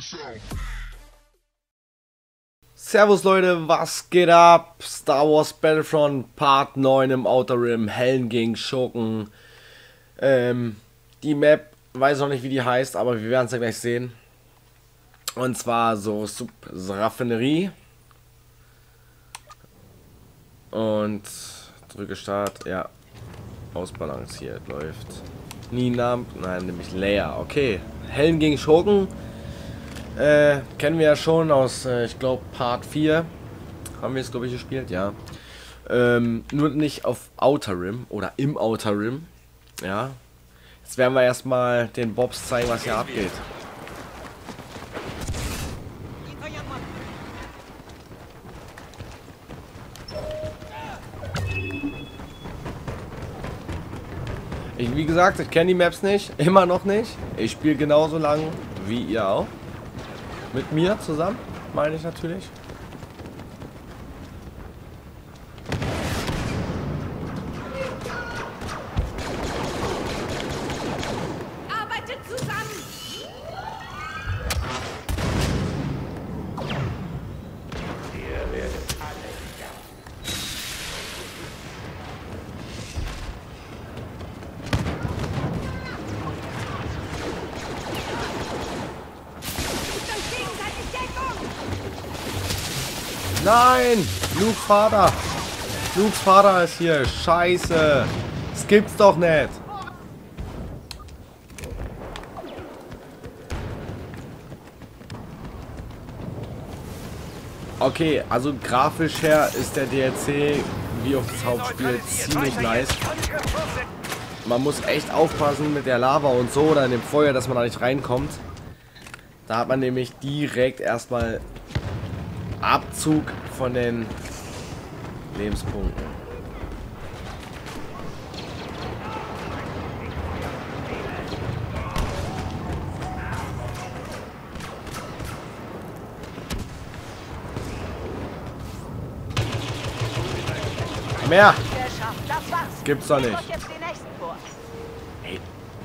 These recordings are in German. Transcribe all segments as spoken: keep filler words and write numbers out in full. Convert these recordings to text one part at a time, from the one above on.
Servus Leute, was geht ab? Star Wars Battlefront Part neun im Outer Rim, Helden gegen Schurken. Ähm, die Map, weiß noch nicht wie die heißt, aber wir werden es ja gleich sehen. Und zwar so Sub-Raffinerie. Und drücke Start, ja. Ausbalanciert, läuft. Nina, nein, nämlich Leia, okay. Helden gegen Schurken. Äh, kennen wir ja schon aus, äh, ich glaube, Part vier. Haben wir es, glaube ich, gespielt, ja. Ähm, nur nicht auf Outer Rim oder im Outer Rim. Ja. Jetzt werden wir erstmal den Bobs zeigen, was hier abgeht. Ich, wie gesagt, ich kenne die Maps nicht, immer noch nicht. Ich spiele genauso lang wie ihr auch. Mit mir zusammen, meine ich natürlich. Arbeitet zusammen! Ihr werdet alle wieder. Nein! Luke Vater! Lukes Vater ist hier. Scheiße! Das gibt's doch nicht! Okay, also grafisch her ist der D L C wie auf das Hauptspiel ziemlich nice. Man muss echt aufpassen mit der Lava und so oder in dem Feuer, dass man da nicht reinkommt. Da hat man nämlich direkt erstmal Abzug von den Lebenspunkten. Mehr! Gibt's doch nicht. Hey.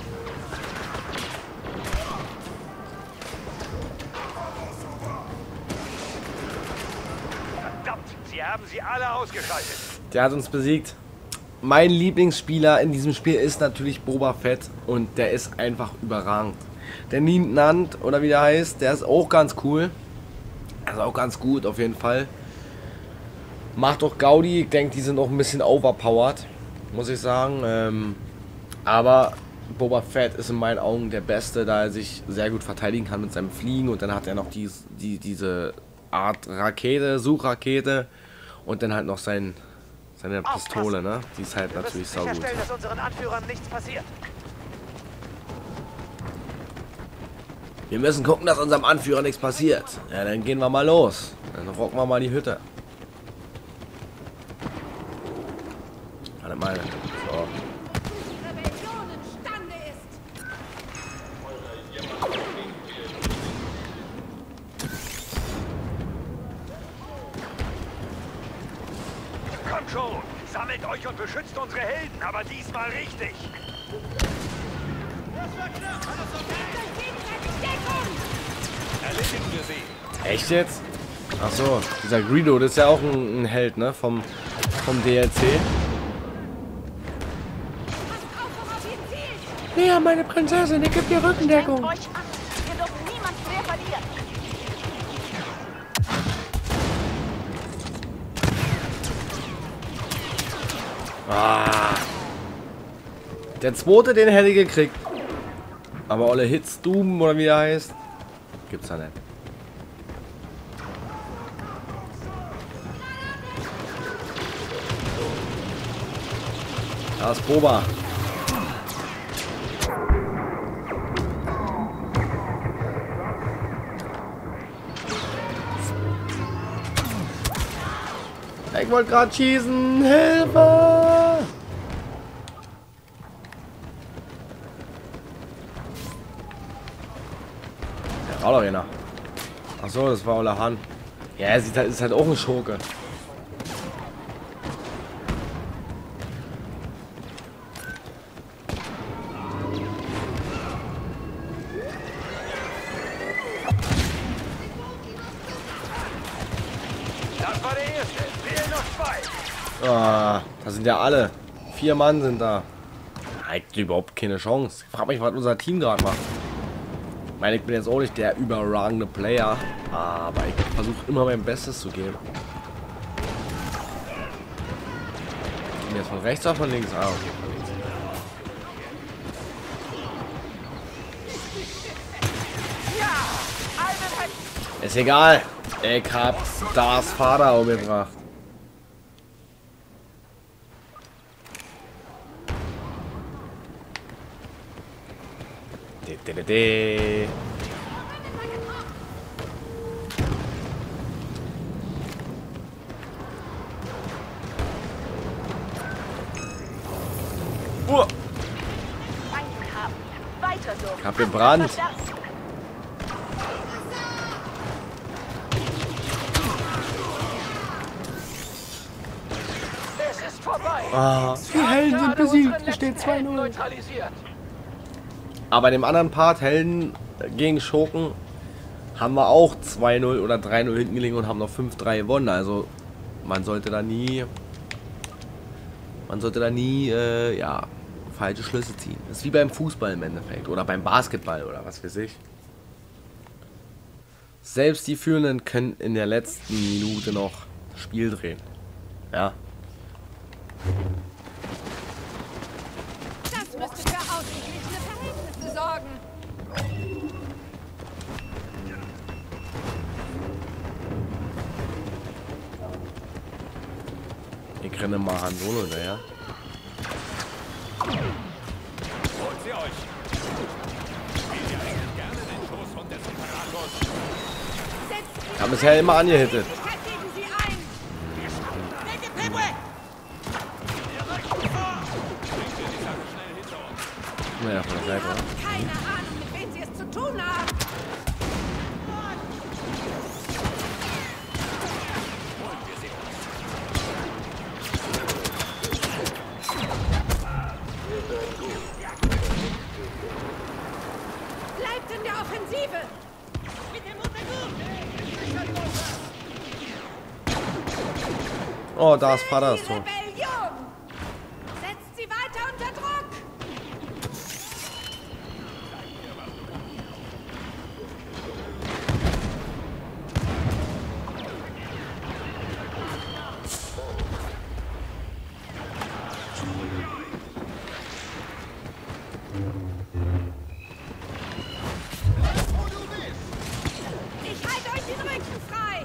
Sie haben sie alle ausgeschaltet. Der hat uns besiegt. Mein Lieblingsspieler in diesem Spiel ist natürlich Boba Fett und der ist einfach überragend. Der Nant, oder wie der heißt, der ist auch ganz cool. Also auch ganz gut auf jeden Fall. Macht auch Gaudi. Ich denke, die sind auch ein bisschen overpowered, muss ich sagen. Ähm, aber Boba Fett ist in meinen Augen der Beste, da er sich sehr gut verteidigen kann mit seinem Fliegen. Und dann hat er noch die, die, diese Art Rakete, Suchrakete. Und dann halt noch sein, seine Pistole, ne? Die ist halt natürlich saugut. Sicherstellen, dass unseren Anführern nichts passiert. Wir müssen gucken, dass unserem Anführer nichts passiert. Ja, dann gehen wir mal los. Dann rocken wir mal die Hütte. Warte mal. So. Rebellion imstande ist! Kommt schon! Sammelt euch und beschützt unsere Helden, aber diesmal richtig! Das war knapp! Alles okay? Gegenseitig Deckung! Erledigen wir sie! Echt jetzt? Achso, dieser Greedo, das ist ja auch ein, ein Held, ne? Vom, vom D L C. Passt auf, worauf ihr zielt! Ja, meine Prinzessin, ich gebe dir Rückendeckung. Euch an! Wir dürfen niemand mehr verlieren! Ah. Der zweite, den hätte ich gekriegt. Aber Olle Hits Doom, oder wie er heißt, gibt's da nicht. Da ist Boba. Ich wollte gerade schießen. Hilfe! Der war doch einer. Achso, das war Olahan. Ja, er sieht halt, ist halt auch ein Schurke. Ah, da sind ja alle. Vier Mann sind da. Hat überhaupt keine Chance. Ich frage mich, was unser Team gerade macht. Ich meine, ich bin jetzt auch nicht der überragende Player, aber ich versuche immer mein Bestes zu geben. Und jetzt von rechts oder von links? Ah, okay, von links. Ist egal. Ich hab Stars Vater umgebracht. De, de, de, de. Uh. Weiter so. Ich hab gebrannt. Es ist vorbei. Ah, die Helden sind besiegt. Es steht zwei null. Neutralisiert. Aber in dem anderen Part, Helden gegen Schurken, haben wir auch zwei null oder drei null hinten gelegen und haben noch fünf drei gewonnen. Also man sollte da nie, man sollte da nie, äh, ja, falsche Schlüsse ziehen. Das ist wie beim Fußball im Endeffekt oder beim Basketball oder was weiß ich. Selbst die Führenden können in der letzten Minute noch das Spiel drehen. Ja. Das müsste für ausgeglichene Verhältnisse sorgen. Ich renne mal Han Solo hinterher. Holt sie euch! Spielt ihr eigentlich gerne den Schoßhund des Imperators? Setzt Ich habe bisher immer angehittet. Möglichkeit gegen sie ein. Naja, von der Seite. Sie haben keine Ahnung, mit wem sie es zu tun haben. Bleibt in der Offensive. Oh, da ist Vater Die so. Rebellion. Setzt sie weiter unter Druck. Ich halte euch den Rücken frei.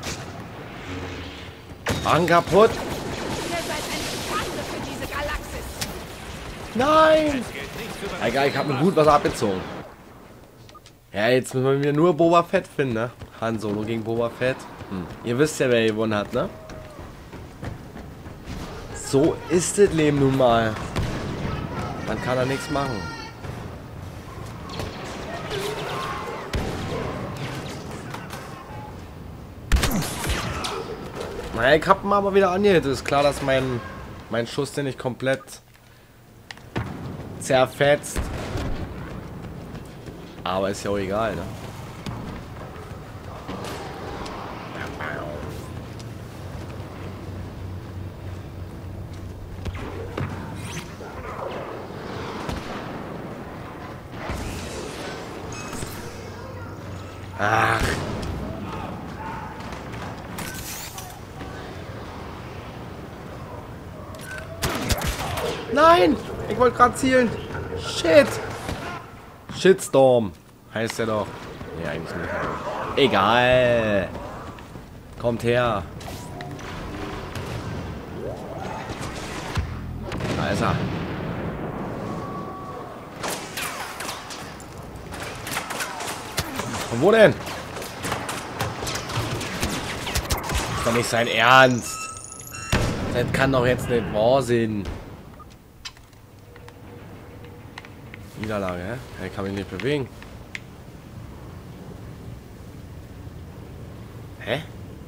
Wagen kaputt. Ihr seid eine Schande für diese Galaxis. Nein! Egal, ich habe mir gut was abgezogen. Ja, jetzt müssen wir nur Boba Fett finden, ne? Han Solo gegen Boba Fett. Hm. Ihr wisst ja, wer gewonnen hat, ne? So ist das Leben nun mal. Man kann da nichts machen. Naja, ich hab ihn aber wieder angehittet. Ist klar, dass mein, mein Schuss den nicht komplett zerfetzt. Aber ist ja auch egal, ne? Ach. Nein! Ich wollte gerade zielen. Shit! Shitstorm. Heißt der doch. Nee, eigentlich nicht. Egal. Kommt her. Da ist er. Von wo denn? Ist doch nicht sein Ernst. Das kann doch jetzt nicht wahr sein. Niederlage, hä? Er kann mich nicht bewegen. Hä?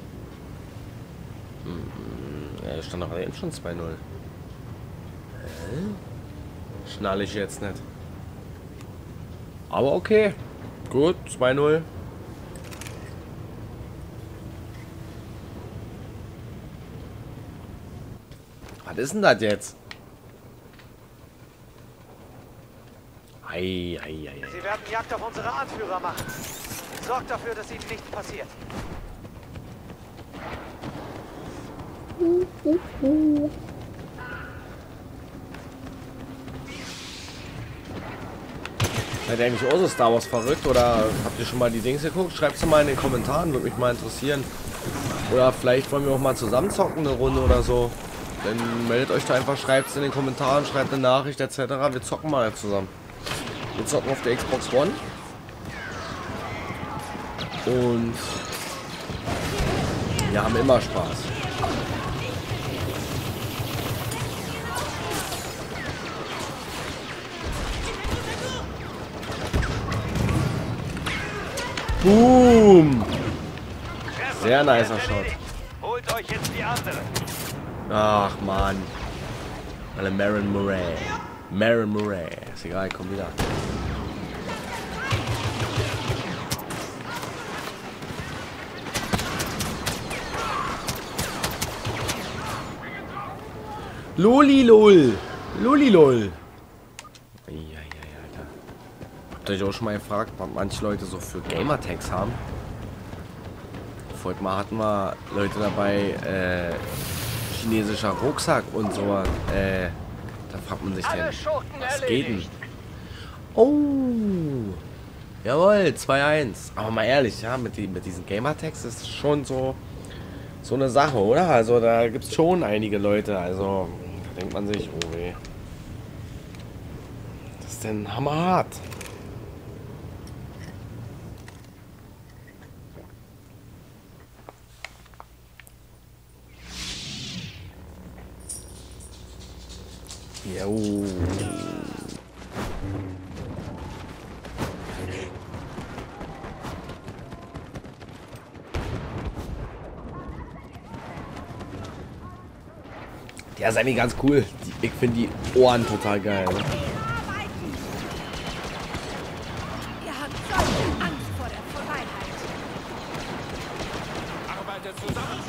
Hm, er stand doch eben schon zwei null. Hä? Schnall ich jetzt nicht. Aber okay. Gut, zwei null. Was Was ist denn das jetzt? Ei, ei, ei, ei. Sie werden Jagd auf unsere Anführer machen. Sorgt dafür, dass ihnen nichts passiert. Seid ihr eigentlich auch so Star Wars verrückt oder habt ihr schon mal die Dings geguckt? Schreibt es mal in den Kommentaren, würde mich mal interessieren. Oder vielleicht wollen wir auch mal zusammen zocken eine Runde oder so. Dann meldet euch da einfach, schreibt es in den Kommentaren, schreibt eine Nachricht et cetera. Wir zocken mal zusammen. Wir zocken auf der Xbox One. Und wir haben immer Spaß. Boom! Sehr nicer Shot. Holt euch jetzt die andere. Ach man. Alle Marin Murray. Marin Murray. Ist egal, komm wieder. Lolilol. Lolilol. Habt ihr euch auch schon mal gefragt, was manche Leute so für Gamertags haben? Vorhin mal hatten wir Leute dabei, äh, chinesischer Rucksack und so. Äh, da fragt man sich denn, was geht denn? Oh, jawohl, zwei eins. Aber mal ehrlich, ja, mit, die, mit diesen Gamertags ist schon so, so eine Sache, oder? Also da gibt es schon einige Leute, also da denkt man sich, oh weh. Das ist denn hammerhart. Jo. Der ist eigentlich ganz cool. Ich finde die Ohren total geil. Ne? Ihr habt solche Angst vor der Freiheit. Arbeitet zusammen.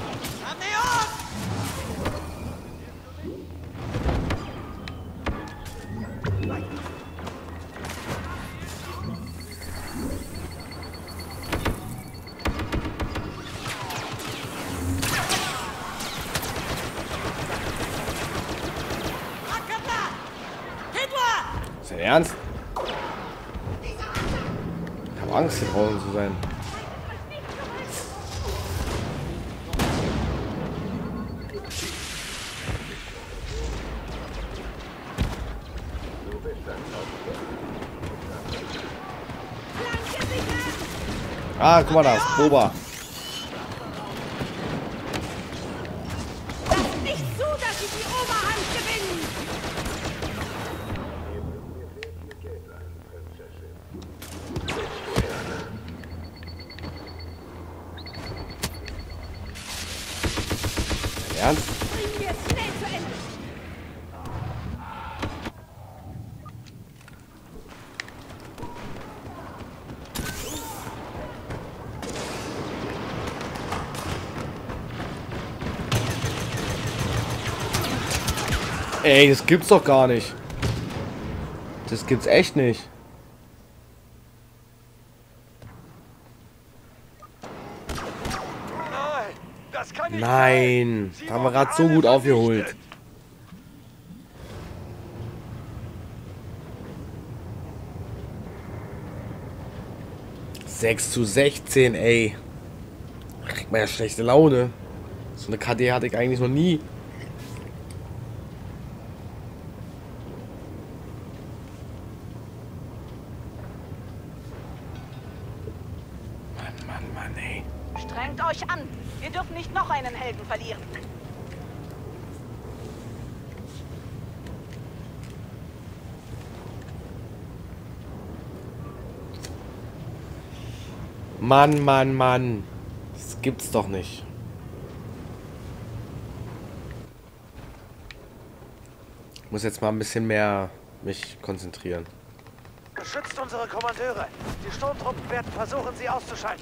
Ist das ernst? Ich habe Angst, hier draußen zu sein. Ah, guck mal da, ist Boba. Lasst nicht zu, dass sie die Oberhand gewinnen. Ernst? Bringen wir es schnell zu Ende. Ey, das gibt's doch gar nicht. Das gibt's echt nicht. Nein, das kann nicht Nein, sein. da haben wir gerade so gut aufgeholt. sechs zu sechzehn, ey. Da kriegt man ja schlechte Laune. So eine K D hatte ich eigentlich noch nie. Mann, Mann, Mann, ey. Strengt euch an. Wir dürfen nicht noch einen Helden verlieren. Mann, Mann, Mann. Das gibt's doch nicht. Ich muss jetzt mal ein bisschen mehr mich konzentrieren. Beschützt unsere Kommandeure. Die Sturmtruppen werden versuchen, sie auszuschalten.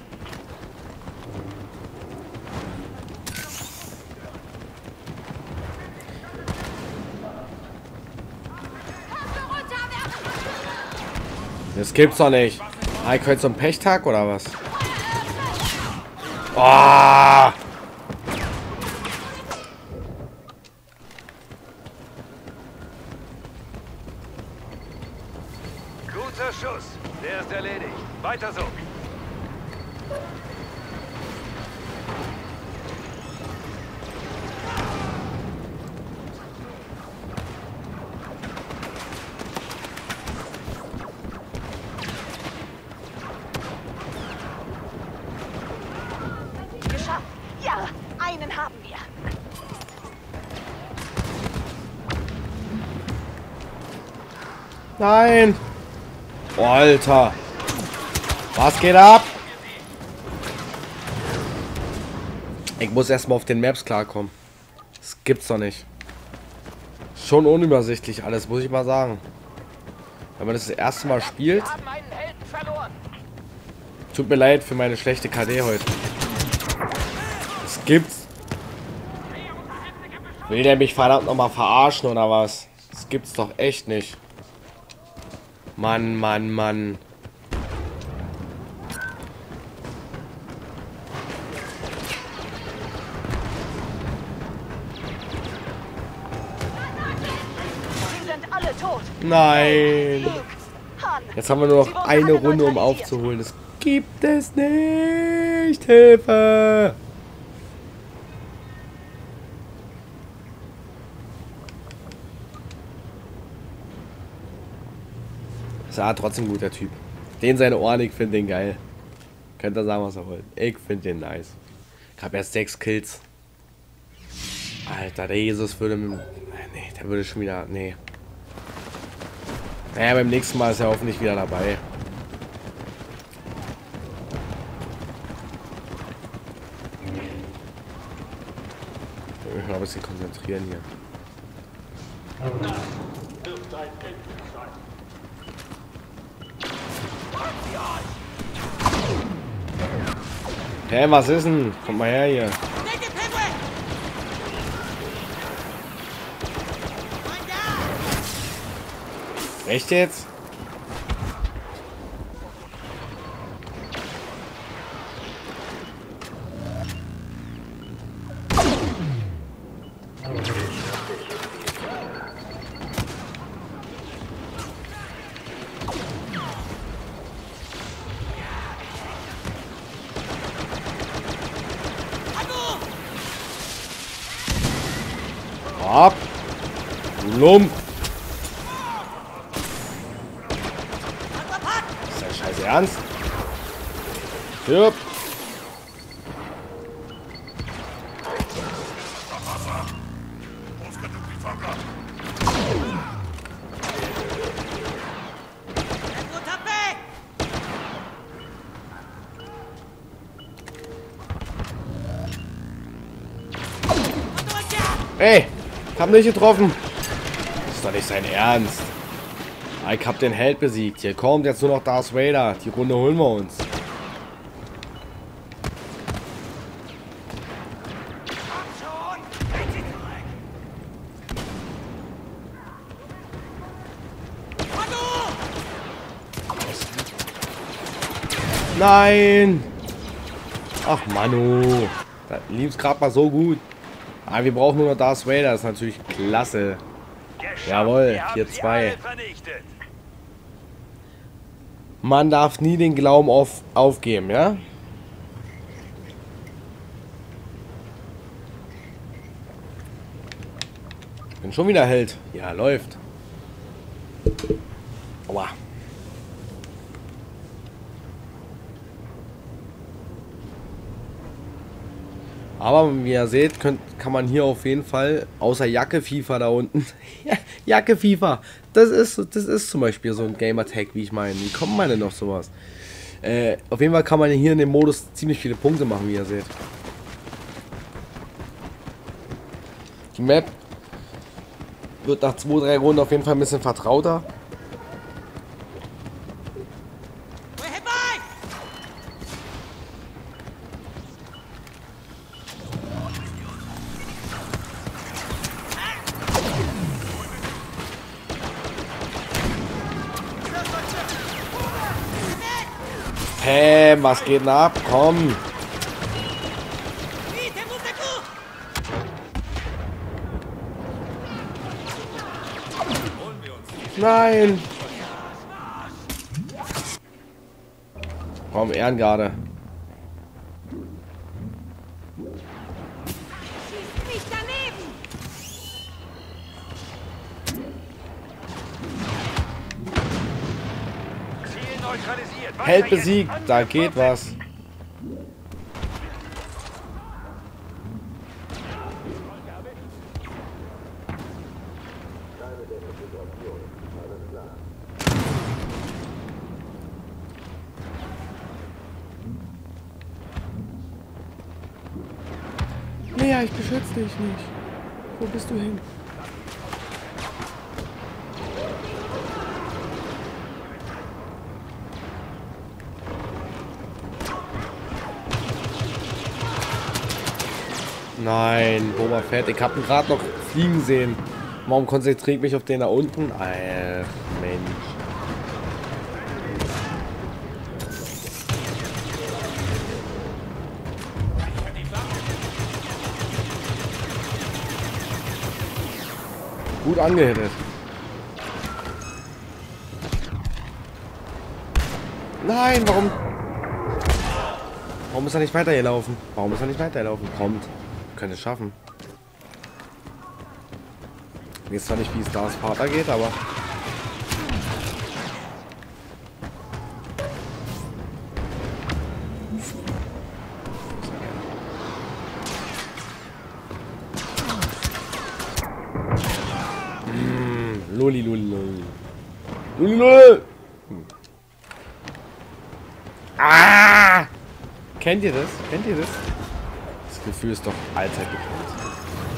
Das gibt's doch nicht. Ah, ich heute so ein Pechtag oder was? Oh! Guter Schuss. Der ist erledigt. Weiter so. Geschafft. Ja, einen haben wir. Nein! Oh, Alter! Was geht ab? Ich muss erstmal auf den Maps klarkommen. Das gibt's doch nicht. Schon unübersichtlich alles, muss ich mal sagen. Wenn man das das erste Mal spielt. Wir haben einen Helden verloren. Tut mir leid für meine schlechte K D heute. Das gibt's. Will der mich verdammt nochmal verarschen oder was? Das gibt's doch echt nicht. Mann, Mann, Mann. Sie sind alle tot. Nein. Luke, Han, Jetzt haben wir nur sie noch wurden eine alle Runde, um neutralisiert. aufzuholen. Das gibt es nicht. Hilfe. Ist ja trotzdem ein guter Typ. Den seine Ohren, ich finde den geil. Könnt ihr sagen, was ihr wollt. Ich finde den nice. Ich habe erst sechs Kills. Alter, der Jesus würde mit... Nee, der würde schon wieder... Nee. Naja, beim nächsten Mal ist er hoffentlich wieder dabei. Ich muss mich mal ein bisschen konzentrieren hier. Hä, hey, was ist denn? Kommt mal her hier. Echt jetzt? Ab! Du Lump! Ist das scheiße ernst? Stirb! Ey! Ich hab nicht getroffen! Das ist doch nicht sein Ernst! Ich hab den Held besiegt. Hier kommt jetzt nur noch Darth Vader. Die Runde holen wir uns. Nein! Ach Manu! Da lief's gerade mal so gut. Aber wir brauchen nur noch Darth Vader. Das ist natürlich klasse. Jawohl, vier zwei. Man darf nie den Glauben auf, aufgeben, ja? Bin schon wieder Held. Ja, läuft. Aua. Aber wie ihr seht, könnt, kann man hier auf jeden Fall, außer Jacke FIFA da unten, Jacke FIFA, das ist, das ist zum Beispiel so ein Gamertag, wie ich meine. Wie kommt man denn auf sowas? Äh, auf jeden Fall kann man hier in dem Modus ziemlich viele Punkte machen, wie ihr seht. Die Map wird nach zwei, drei Runden auf jeden Fall ein bisschen vertrauter. Bäm, was geht denn ab? Komm. Nein. Komm, Ehrengarde. Nicht daneben! Ziel neutralisiert. Weiter Held jetzt. besiegt, da geht was. Lea, ich beschütze dich nicht. Wo bist du hin? Nein, Boba Fett. Ich hab ihn gerade noch fliegen sehen. Warum konzentriere ich mich auf den da unten? Ach, Mensch. Gut angehittet. Nein, warum? Warum ist er nicht weitergelaufen? Warum ist er nicht weitergelaufen? Kommt. Könnte es schaffen. Ich weiß zwar nicht, wie es Stars Vater geht, aber... Mm, Loli, Loli, Loli. Loli, Loli. Hm. Ah! Kennt ihr das? Kennt ihr das? Das Gefühl ist doch allzeit bekannt.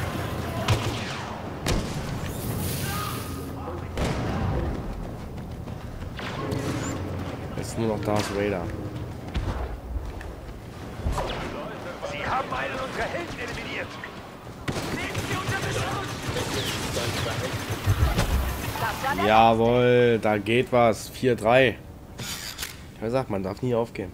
Jetzt nur noch Darth Vader. Sie haben einen unserer Helden eliminiert. Nehmen Sie unter Beschuss. Jawohl, da geht was. vier drei. Ich habe gesagt, man darf nie aufgeben.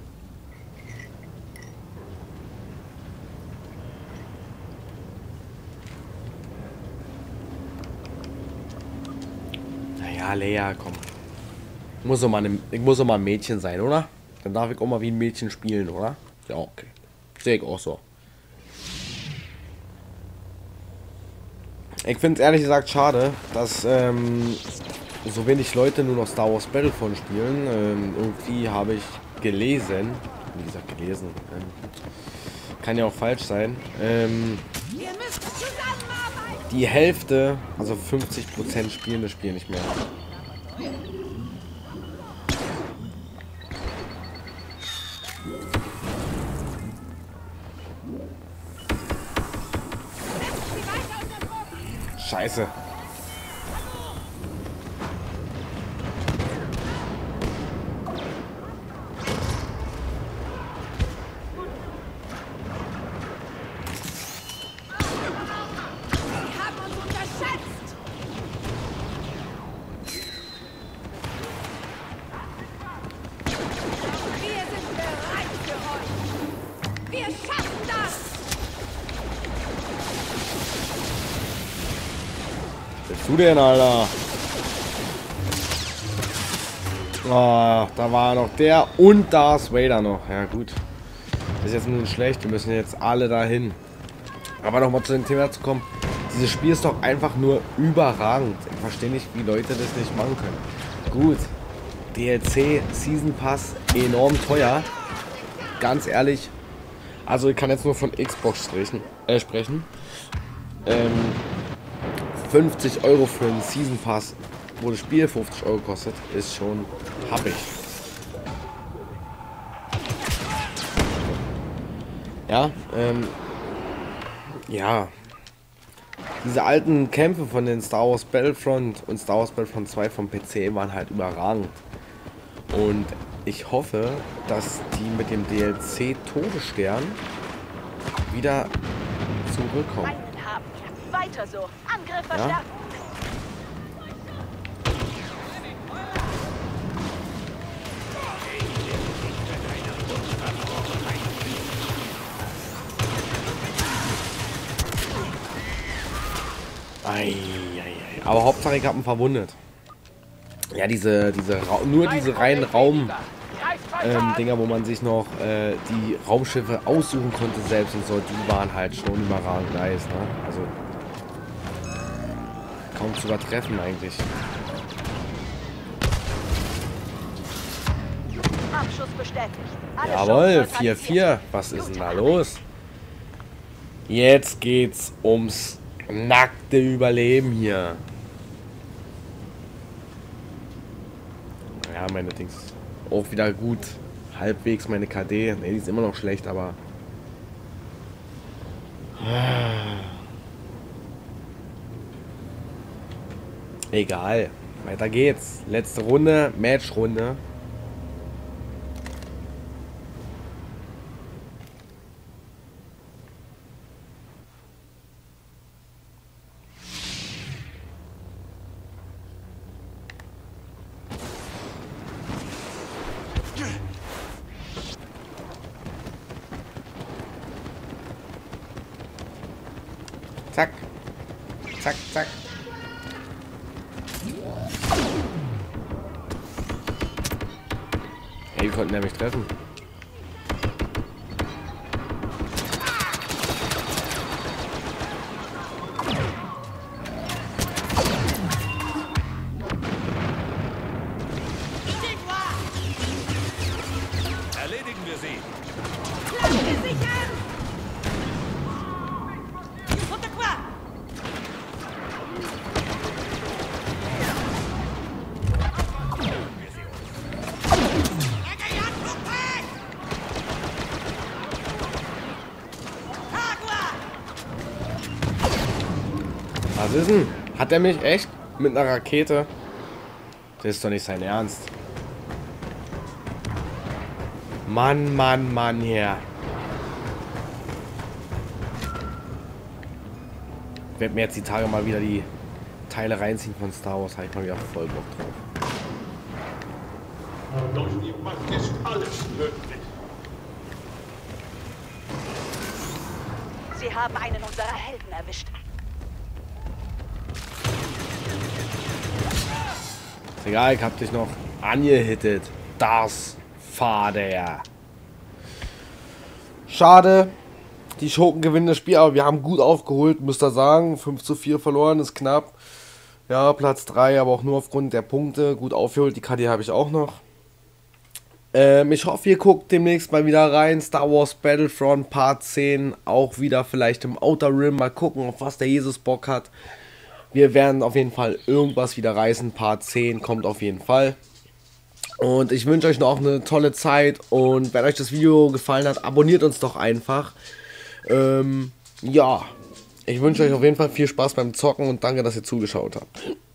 Naja, Lea, komm. Ich muss doch mal, eine, ich muss doch mal ein Mädchen sein, oder? Dann darf ich auch mal wie ein Mädchen spielen, oder? Ja, okay. Sehe ich auch so. Ich finde es ehrlich gesagt schade, dass ähm, so wenig Leute nur noch Star Wars Battlefront spielen. Ähm, irgendwie habe ich gelesen, wie gesagt gelesen, ähm, kann ja auch falsch sein, ähm, Wir müssen zusammenarbeiten! die Hälfte, also fünfzig Prozent spielen das Spiel nicht mehr. Scheiße. Du denn, Alter? Oh, da war noch der und Darth Vader noch. Ja gut. Das ist jetzt nun schlecht. Wir müssen jetzt alle dahin. Aber nochmal zu dem Thema zu kommen. Dieses Spiel ist doch einfach nur überragend. Ich verstehe nicht, wie Leute das nicht machen können. Gut. D L C, Season Pass, enorm teuer. Ganz ehrlich. Also ich kann jetzt nur von Xbox sprechen. Äh, sprechen. Ähm... fünfzig Euro für einen Season Pass, wo das Spiel fünfzig Euro kostet, ist schon happig. Ja, ähm, ja, diese alten Kämpfe von den Star Wars Battlefront und Star Wars Battlefront zwei vom P C waren halt überragend. Und ich hoffe, dass die mit dem D L C Todesstern wieder zurückkommen. Weiter so. Angriff verstärken. Ja? Ei, ei, ei. Aber Hauptsache ich habe ihn verwundet. Ja, diese, diese Ra nur diese reinen Raum ähm, Dinger, wo man sich noch äh, die Raumschiffe aussuchen konnte selbst und so, die waren halt schon überragend nice, ne? Also kaum zu übertreffen eigentlich. Abschuss bestätigt. Alle Jawohl, Schutz vier vier. Was ist denn da los? Jetzt geht's ums nackte Überleben hier. Ja, meine Dings. Auch wieder gut. Halbwegs meine K D. Ne, die ist immer noch schlecht, aber... Egal. Weiter geht's. Letzte Runde. Matchrunde. Zack. Zack, zack. Hey, wir konnten nämlich treffen. Erledigen wir sie. Was ist denn? Hat er mich echt mit einer Rakete? Das ist doch nicht sein Ernst. Mann, Mann, Mann hier. Ich werde mir jetzt die Tage mal wieder die Teile reinziehen von Star Wars. Habe ich mal wieder voll Bock drauf. Durch die Macht ist alles möglich. Sie haben einen unserer Helden erwischt. Ist egal, ich hab dich noch angehittet. Das Vater. Schade. Die Schurken gewinnen das Spiel, aber wir haben gut aufgeholt, müsst ihr sagen. fünf zu vier verloren, ist knapp. Ja, Platz drei, aber auch nur aufgrund der Punkte. Gut aufgeholt, die K D habe ich auch noch. Ähm, ich hoffe, ihr guckt demnächst mal wieder rein. Star Wars Battlefront Part zehn. Auch wieder vielleicht im Outer Rim. Mal gucken, auf was der Jesus Bock hat. Wir werden auf jeden Fall irgendwas wieder reißen. Part zehn kommt auf jeden Fall. Und ich wünsche euch noch eine tolle Zeit. Und wenn euch das Video gefallen hat, abonniert uns doch einfach. Ähm, ja, ich wünsche euch auf jeden Fall viel Spaß beim Zocken und danke, dass ihr zugeschaut habt.